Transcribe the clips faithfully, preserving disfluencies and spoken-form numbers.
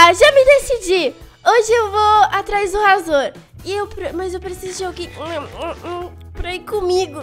Ah, já me decidi. Hoje eu vou atrás do Razor. E eu, mas eu preciso de alguém pra ir comigo.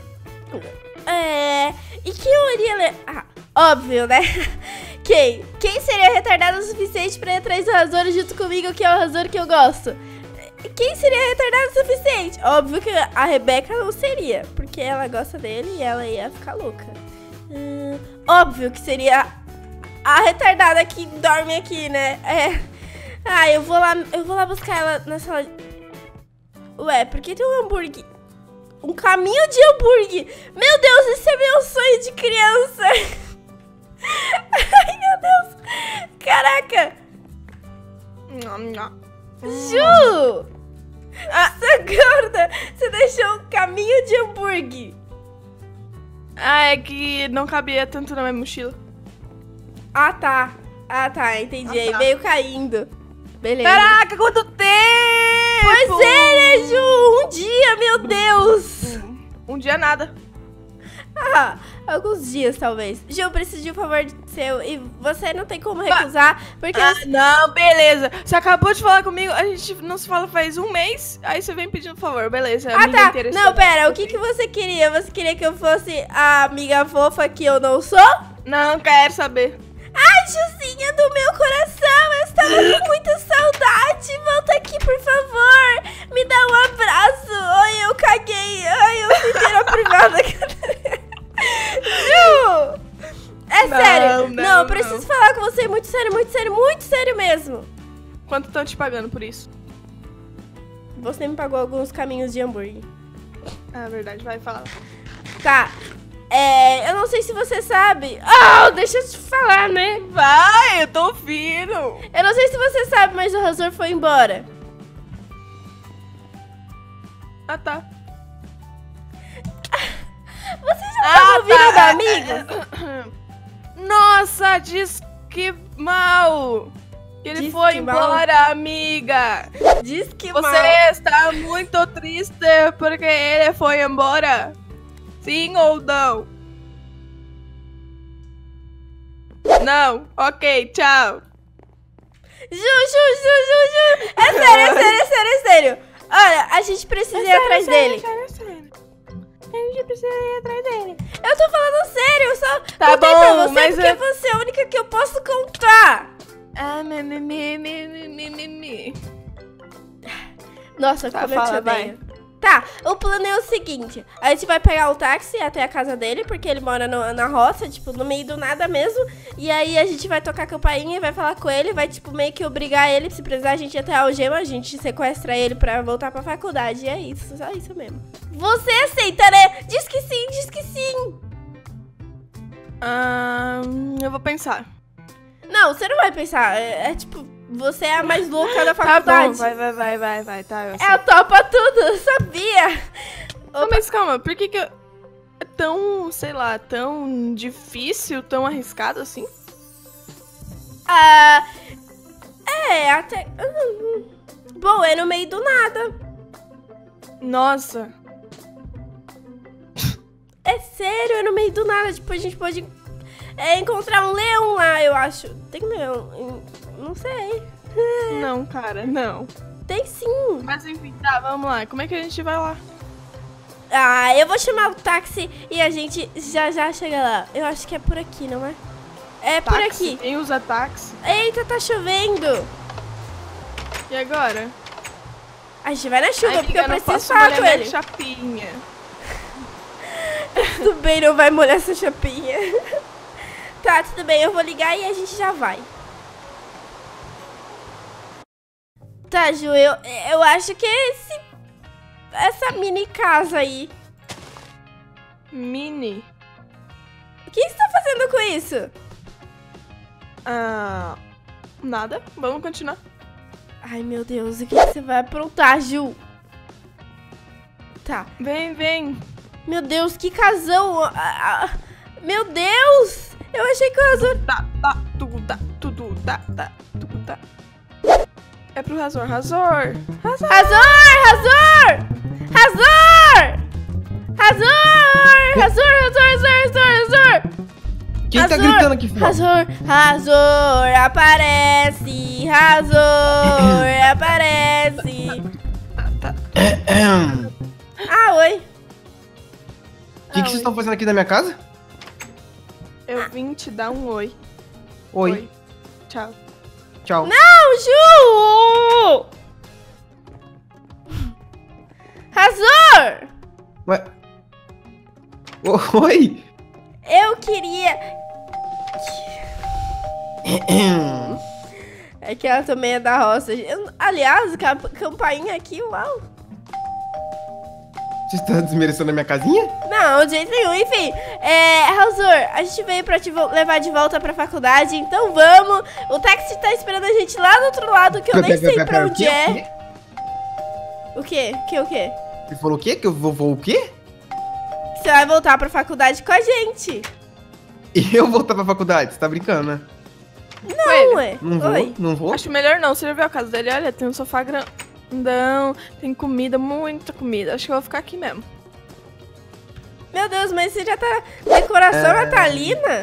É... E quem eu iria ler? Ah, óbvio, né? Quem? Quem seria retardado o suficiente pra ir atrás do Razor junto comigo, que é o Razor que eu gosto? Quem seria retardado o suficiente? Óbvio que a Rebeca não seria, porque ela gosta dele e ela ia ficar louca. Hum, óbvio que seria a retardada que dorme aqui, né? É. Ah, eu vou lá, eu vou lá buscar ela na sala. Ué, por que tem um hambúrguer? Um caminho de hambúrguer. Meu Deus, esse é meu sonho de criança. Ai, meu Deus. Caraca. Ju! Ah, sua gorda, você deixou um caminho de hambúrguer. Ah, é que não cabia tanto na minha mochila. Ah, tá. Ah, tá, entendi. Aí ah, tá. Veio caindo. Beleza. Caraca, quanto tempo! Pois é, né, Ju? Um dia, meu Deus! Um, um dia nada. Ah, alguns dias, talvez. Ju, eu preciso de um favor seu e você não tem como recusar, porque... Ah, eu... não, beleza. Você acabou de falar comigo, a gente não se fala faz um mês, aí você vem pedindo favor, beleza. Ah, tá. Não, pera, o que, que você queria? Você queria que eu fosse a amiga fofa que eu não sou? Não, quero saber. Ai, Juzinha do meu coração, eu estava com muita saudade. Volta aqui, por favor. Me dá um abraço. Ai, eu caguei. Ai, eu fiquei na privada. Ju! É não, sério. Não, não, eu preciso não. falar com você muito sério, muito sério, muito sério mesmo. Quanto estão te pagando por isso? Você me pagou alguns caminhos de hambúrguer. Ah, verdade, vai falar. Tá. É, eu não sei se você sabe. Oh, deixa eu te falar, né? Vai, eu tô ouvindo. Eu não sei se você sabe, mas o Razor foi embora. Ah, tá. Você já ah, tá ouvindo da amiga? Nossa, diz que mal. Que ele diz foi que embora, mal. Amiga. Diz que você mal. Você está muito triste porque ele foi embora. Sim ou não? Não. Ok, tchau. Ju, Ju, Ju, Ju, Ju. É sério, é sério, é sério, é sério. Olha, a gente precisa é ir sério, atrás sério, dele. É sério, é sério. A gente precisa ir atrás dele. Eu tô falando sério, eu só tá contei bom, pra você mas porque eu... você é a única que eu posso contar. Ah, me, me, me, me, me, me, me. Nossa, tá, como fala, eu te odeio. Tá, o plano é o seguinte, a gente vai pegar o táxi até a casa dele, porque ele mora no, na roça, tipo, no meio do nada mesmo. E aí a gente vai tocar a campainha e vai falar com ele, vai, tipo, meio que obrigar ele, se precisar a gente ir até a algema, a gente sequestra ele pra voltar pra faculdade. E é isso, só isso mesmo. Você aceita, né? Diz que sim, diz que sim. Ah, eu vou pensar. Não, você não vai pensar, é, é tipo... Você é a mais louca da faculdade. Tá bom, vai, vai, vai, vai, vai, tá. Eu é, topa tudo, eu sabia. Não, mas calma, por que que eu... é tão, sei lá, tão difícil, tão arriscado assim? Ah, é, até... Bom, é no meio do nada. Nossa. É sério, é no meio do nada, tipo, a gente pode é, encontrar um leão lá, eu acho. Tem leão... Não sei. Não, cara, não. Tem sim. Mas enfim, tá, vamos lá. Como é que a gente vai lá? Ah, eu vou chamar o táxi e a gente já já chega lá. Eu acho que é por aqui, não é? É táxi? Por aqui. Quem usa táxi? Eita, tá chovendo. E agora? A gente vai na chuva, Ai, porque amiga, eu preciso falar com ele. Chapinha. Tudo bem, não vai molhar essa chapinha. Tá, tudo bem, eu vou ligar e a gente já vai. Tá, Ju, eu, eu acho que é esse, essa mini casa aí. Mini? O que você tá fazendo com isso? Ah, nada. Vamos continuar. Ai, meu Deus, o que você vai aprontar, Ju? Tá. Vem, vem. Meu Deus, que casão. Ah, ah, meu Deus. Eu achei que o Razor... Tá, tá, tudo, tá, tudo, tá, tá, tudo, tá. É pro Razor, Razor! Razor! Razor! Razor! Razor! Razor! Razor! Razor! Razor! Razor! Quem tá Razor, gritando aqui fora? Razor, Razor, aparece. Razor, aparece. Ah, oi. O que, que vocês estão fazendo aqui na minha casa? Eu vim te dar um oi. Oi. Tchau. Tchau. Não, Ju! Razor! Ué? Oi? Eu queria... É que ela também é da roça. Eu- aliás, cap- campainha aqui, uau. Você está desmerecendo a minha casinha? Não, de jeito nenhum. Enfim, é, Razor, a gente veio pra te vo- levar de volta pra faculdade, então vamos. O táxi tá esperando a gente lá do outro lado, que eu nem sei pra onde é. O quê? O quê? O quê? Você falou o quê? Que eu vou, vou o quê? Você vai voltar pra faculdade com a gente. E eu voltar pra faculdade? Você tá brincando, né? Não, ué. Não vou? Oi. Não vou? Acho melhor não. Você já viu a casa dele? Olha, tem um sofá grandão, tem comida, muita comida. Acho que eu vou ficar aqui mesmo. Meu Deus, mas você já tá decoração É. natalina?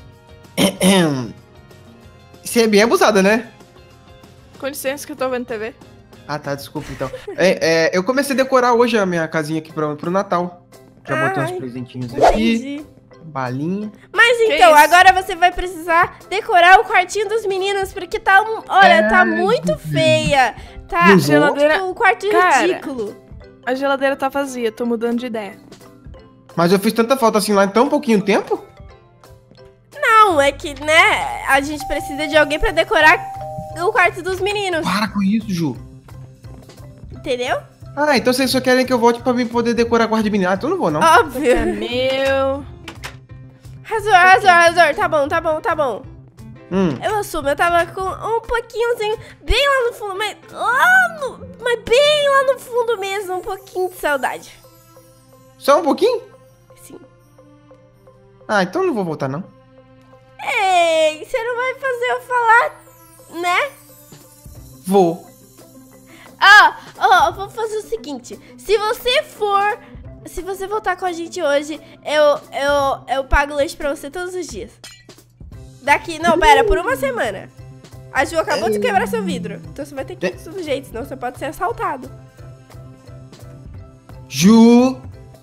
Você é bem abusada, né? Com licença que eu tô vendo T V. Ah, tá, desculpa então. É, é, eu comecei a decorar hoje a minha casinha aqui pro, pro Natal. Já botei uns Ai, presentinhos aqui, Entendi. balinha. Mas Que então, isso? agora você vai precisar decorar o quartinho dos meninos, porque tá um. Olha, tá Ai, muito Deus. feia. Tá Não vou. Geladeira- tipo, um quarto Cara. ridículo. A geladeira tá vazia, tô mudando de ideia. Mas eu fiz tanta falta assim lá em tão pouquinho tempo? Não, é que, né, a gente precisa de alguém pra decorar o quarto dos meninos, Para com isso, Ju. entendeu? Ah, então vocês só querem que eu volte pra mim poder decorar a quarto de menina. Ah, então eu não vou, não. É Óbvio. meu. Razor, Razor, Razor, tá bom, tá bom, tá bom. Hum. Eu assumo, eu tava com um pouquinhozinho, bem lá no fundo, mas lá no, mas bem lá no fundo mesmo, um pouquinho de saudade. Só um pouquinho? Sim. Ah, então eu não vou voltar, não. Ei, você não vai fazer eu falar, né? Vou. Ah, ó, vou fazer o seguinte. Se você for, se você voltar com a gente hoje, eu, eu, eu pago lanche pra você todos os dias. Daqui, não, pera, por uma semana. A Ju acabou de quebrar seu vidro. Então você vai ter que ir de todo jeito, senão você pode ser assaltado. Ju!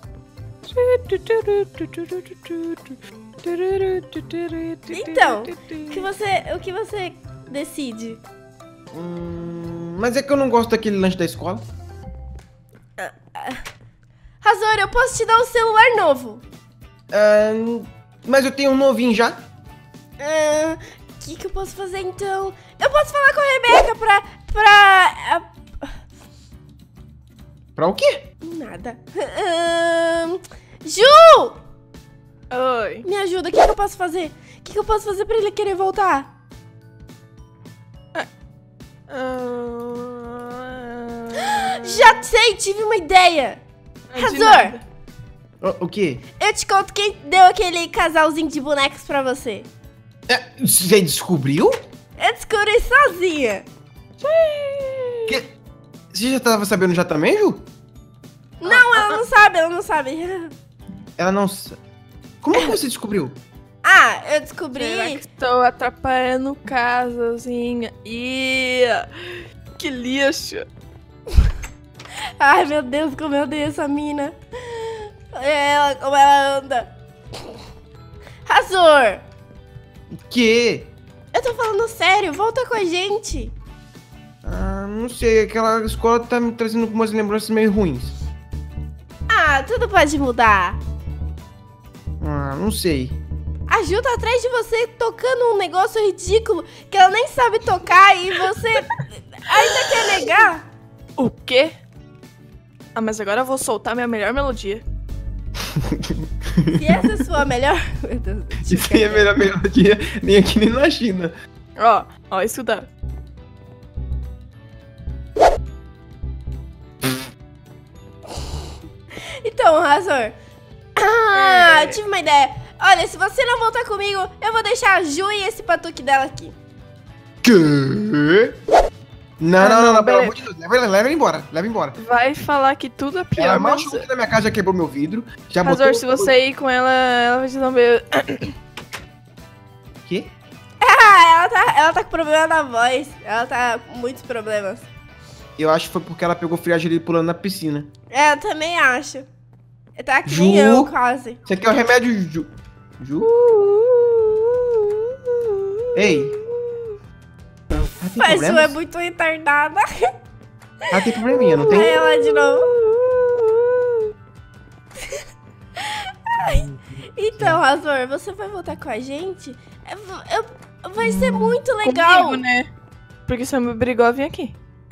Então, o que você, o que você decide? Hum, mas é que eu não gosto daquele lanche da escola. Razor, eu posso te dar um celular novo. Ah, mas eu tenho um novinho já. O que, que eu posso fazer então? Eu posso falar com a Rebeca pra. pra. ah, Pra o quê? nada. Ahn, Ju! Oi. Me ajuda, o que, que eu posso fazer? O que, que eu posso fazer pra ele querer voltar? Ah, Já sei, tive uma ideia! de Razor! nada. O, o quê? Eu te conto quem deu aquele casalzinho de bonecos pra você. É, você descobriu? Eu descobri sozinha. Que... Você já tava sabendo já também, Ju? Não, ela não sabe, ela não sabe. Ela não... sa- Como que você descobriu? Ah, eu Será descobri. que estou atrapalhando o casalzinho? Ih, que lixo. Ai, meu Deus, como eu odeio essa mina. Ela, como ela anda. Razor, O quê? eu tô falando sério, volta com a gente. Ah, não sei, aquela escola tá me trazendo umas lembranças meio ruins. Ah, tudo pode mudar. Ah, não sei. A Ju tá atrás de você tocando um negócio ridículo que ela nem sabe tocar e você ainda quer negar? O quê? Ah, mas agora eu vou soltar minha melhor melodia. Se essa é a sua melhor... Meu Deus, deixa eu Isso aí é a ficar melhor melodia, nem aqui nem na China. Ó, ó, escuta. Então, Razor. Ah, É. tive uma ideia. Olha, se você não voltar comigo, eu vou deixar a Ju e esse patuque dela aqui. Quê? Não, Ah, não, não, não, não, pelo beleza. amor de Deus. Leva, ela- leva ela embora, leva embora. Vai falar que tudo é pior, Ela mas... machucou aqui na minha casa, já quebrou meu vidro. Já Razor, botou... se você ir com ela, ela vai te dar um beijo. Quê? Ah, ela tá, ela tá com problema na voz. Ela tá com muitos problemas. Eu acho que foi porque ela pegou friagem ali pulando na piscina. É, eu também acho. Tá que Ju? nem eu, quase. Isso aqui é o remédio Ju. Ju? Ei. Ela tem Mas Ju é problemas? muito retardada. Ela tem probleminha, não tem? Aí ela de novo. Ai. Então, Razor, você vai voltar com a gente? Eu- eu- vai ser muito legal. Comigo, né? Porque você me obrigou a vir aqui.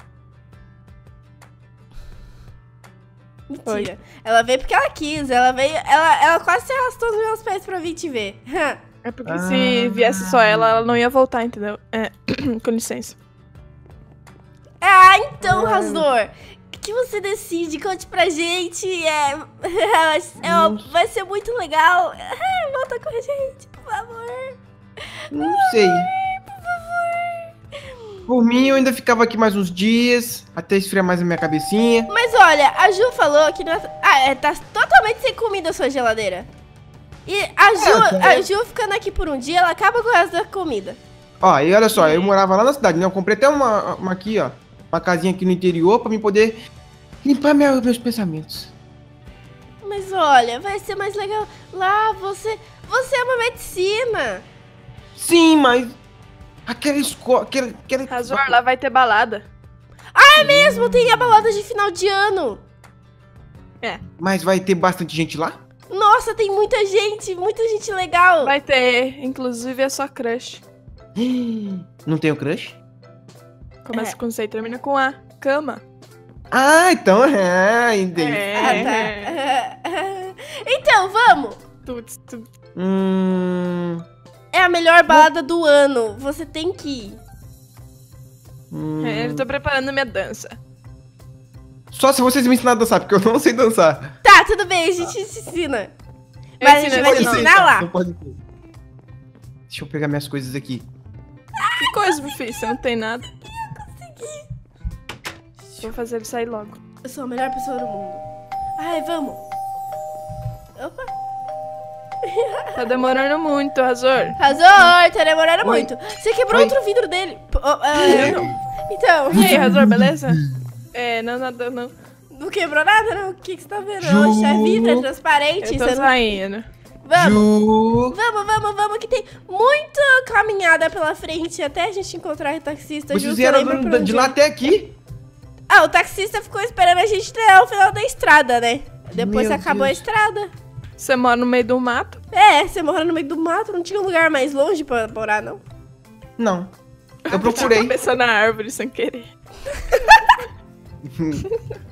Mentira. Ela veio porque ela quis. Ela veio. Ela, ela quase se arrastou nos meus pés pra vir te ver. É porque Ah. se viesse só ela, ela não ia voltar, entendeu? É, com licença. Ah, então, Razor. O que você decide? Conte pra gente. É, é, é- vai ser muito legal. Ah, volta com a gente, por favor. Não sei. Por mim, eu ainda ficava aqui mais uns dias, até esfriar mais a minha cabecinha. Mas olha, a Ju falou que nós... ah, é, tá totalmente sem comida a sua geladeira. E a Ju, tá. a Ju ficando aqui por um dia, ela acaba com o resto da comida. Ó, e olha só, eu morava lá na cidade, né? Eu comprei até uma, uma aqui, ó. Uma casinha aqui no interior pra mim poder limpar minha- meus pensamentos. Mas olha, vai ser mais legal. Lá você... Você é uma medicina. Sim, mas... Aquela escola... Aquele, aquele... Razor, lá vai ter balada. É mesmo, tem a balada de final de ano. É. Mas vai ter bastante gente lá? Nossa, tem muita gente, muita gente legal. Vai ter, inclusive, a sua crush. Não tenho crush? Começa É. com C e termina com A. Cama. Ah, então é... entendi. Ah, tá. Então, vamos. Tuts, tuts. Hum... É a melhor balada do ano. Você tem que ir. hum. É, eu tô preparando minha dança. Só se vocês me ensinarem a dançar, porque eu não sei dançar. Tá, tudo bem, a gente te ensina. Eu Mas a ensino, gente eu vai te ensino. ensinar lá. Não pode ser. Deixa eu pegar minhas coisas aqui. Que coisa, meu filho? Você não tem nada. Eu consegui. Vou fazer ele sair logo. Eu sou a melhor pessoa do mundo. Ai, vamos. Opa. Tá demorando muito, Razor. Razor, tá demorando Oi. muito. Você quebrou Oi. outro vidro dele. P- oh, é, Eu então, E aí, Razor, beleza? É, não, nada, não. não quebrou nada, não? O que, que você tá vendo? Ju. Oxe, é vidro, é transparente. Eu tô você não- saindo. Vamos. Ju... Vamos, vamos, vamos, que tem muita caminhada pela frente até a gente encontrar o taxista. Vocês Ju, você vieram lembra do- pra de onde lá é? até aqui? Ah, o taxista ficou esperando a gente até o final da estrada, né? Depois Meu acabou Deus. a estrada. Você mora no meio do mato? É, você mora no meio do mato, não tinha um lugar mais longe pra morar, não? Não. Eu procurei. Cabeça na árvore sem querer.